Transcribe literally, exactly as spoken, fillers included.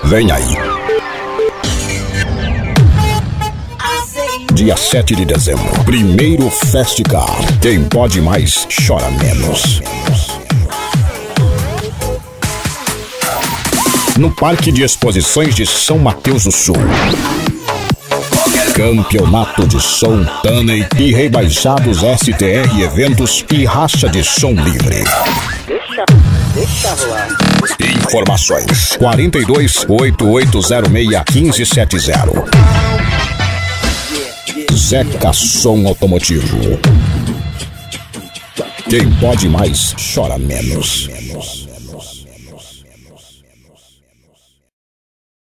Vem aí. Dia sete de dezembro, primeiro Festicar. Quem pode mais, chora menos. No Parque de Exposições de São Mateus do Sul. Campeonato de Som, Taney e rebaixados S T R Eventos e racha de som livre. Deixa, deixa rolar. Informações: quarenta e dois, oito oito zero seis, quinze setenta. Zeca Som Automotivo. Quem pode mais, chora menos.